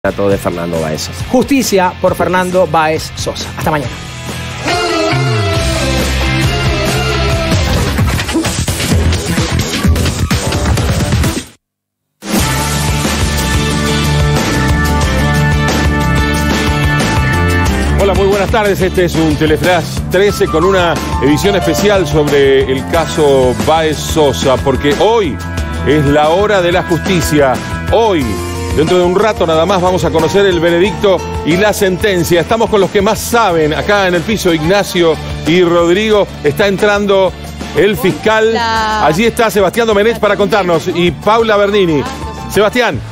de Fernando Báez Sosa. Justicia por Fernando Báez Sosa. Hasta mañana. Hola, muy buenas tardes. Este es un Teleflash 13 con una edición especial sobre el caso Báez Sosa, porque hoy es la hora de la justicia. Hoy, dentro de un rato nada más, vamos a conocer el veredicto y la sentencia. Estamos con los que más saben. Acá en el piso, Ignacio y Rodrigo. Está entrando el fiscal. Hola. Allí está Sebastián Domenech para contarnos. Y Paula Bernini. Sebastián.